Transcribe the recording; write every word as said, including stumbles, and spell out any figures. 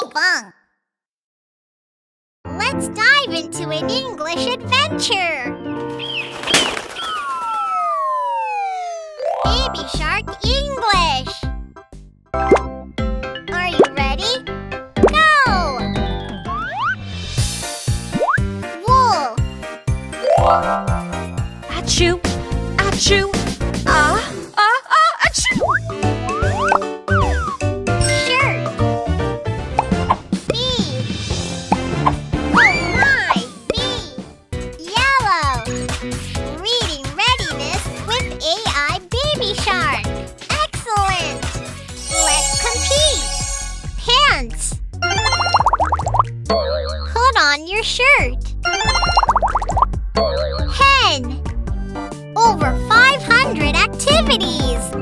Pinkfong. Let's dive into an English adventure. Baby Shark English. Are you ready? Go! Wool. Achoo! Achoo! Ah! Ah! Ah! Achoo! Shirt. Bee. Oh my! Bee. Yellow. Reading readiness with A I Baby Shark. Excellent! Let's compete. Pants. Put on your shirt. Hen. Over five hundred activities.